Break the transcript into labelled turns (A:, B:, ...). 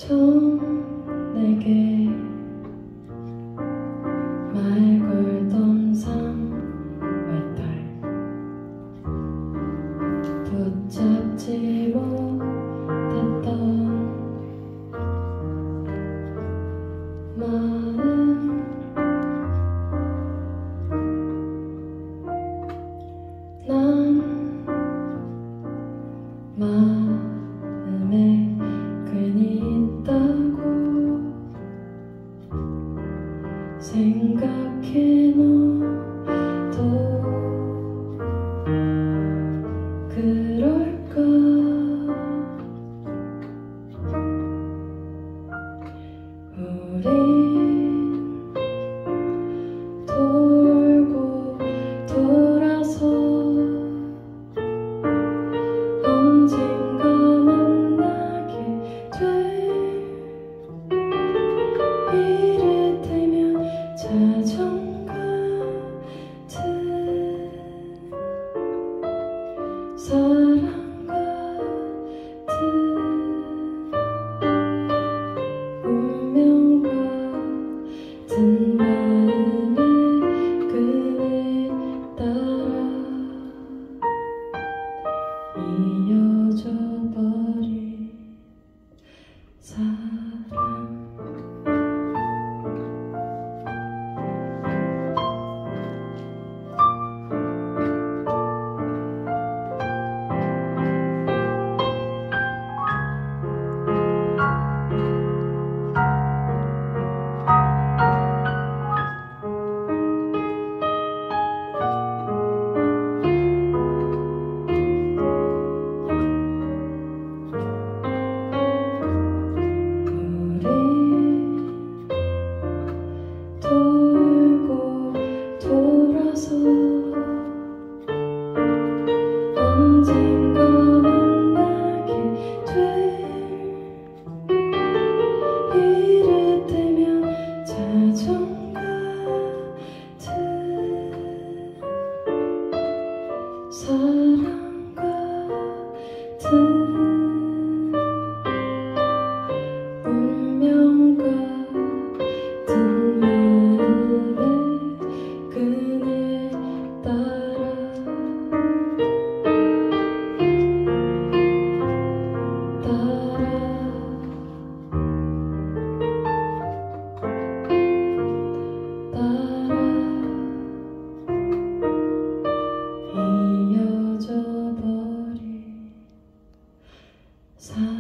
A: 처음 내게 말 걸던 3월달 붙잡지 못했던 마음 난 마음에 괜히 있다고 생각해 너도 그럴까. 우린 돌고 돌아서 언젠가 만나게 돼. 이를테면 자전거 같은 사랑 같은 운명 같은 마음의 끈을 따라 이어져 버린 사랑. 돌고 돌아서 언젠가 만나게 돼. 이를테면 자전거 같은 사랑 같은 운명 같은 마음의 끈을 따라 이어져 버린